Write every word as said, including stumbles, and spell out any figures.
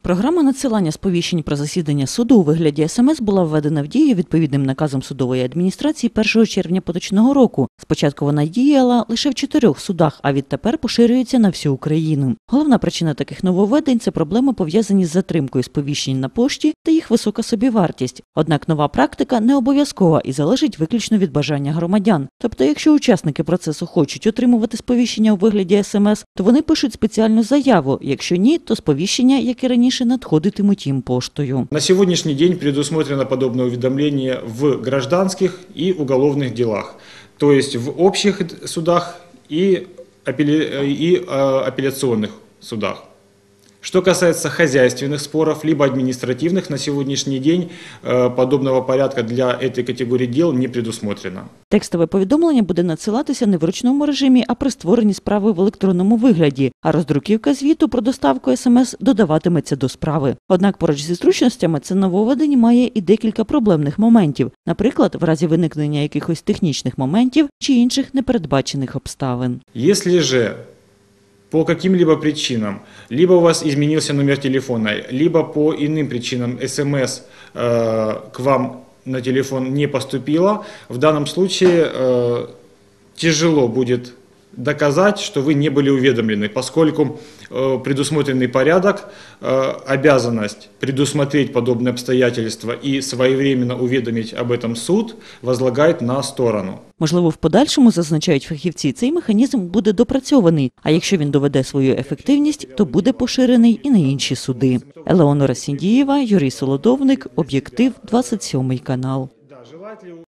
Програма надсилання сповіщень про засідання суду у вигляді ес ем ес була введена в дію відповідним наказом судової адміністрації першого червня поточного року. Спочатку вона діяла лише в чотирьох судах, а відтепер поширюється на всю Україну. Головна причина таких нововведень – це проблеми, пов'язані з затримкою сповіщень на пошті та їх висока собівартість. Однак нова практика не обов'язкова і залежить виключно від бажання громадян. Тобто, якщо учасники процесу хочуть отримувати сповіщення у вигляді ес ем ес, то вони пишуть спеціальну заяву. Якщо ні, то сповіщення, як і раніше, надходитимуть їм поштою. На сьогоднішній день предусмотрено подобное уведомление в гражданских и уголовных делах, то есть в общих судах и апелляционных судах. Что касается хозяйственных споров, либо административных, на сегодняшний день подобного порядка для этой категории дел не предусмотрено. Текстове повідомлення буде надсилатися не в ручному режимі, а при створенні справи в електронному вигляді, а роздруківка звіту про доставку ес ем ес додаватиметься до справи. Однак поруч зі зручностями це нововведення має і декілька проблемних моментів, наприклад, в разі виникнення якихось технічних моментів чи інших непередбачених обставин. Якщо же по каким-либо причинам, либо у вас изменился номер телефона, либо по иным причинам эс эм эс э, к вам на телефон не поступило, в данном случае э, тяжело будет доказать, что вы не были уведомлены, поскольку э, предусмотренный порядок, э, обязанность предусмотреть подобные обстоятельства и своевременно уведомить об этом суд возлагает на сторону. Можливо, в подальшому, зазначають фахівці, цей механізм буде допрацьований, а якщо він доведе свою ефективність, то буде поширений і на інші суди. Елеонора Сіндієва, Юрій Солодовник, Об'єктив, двадцять сьомий канал.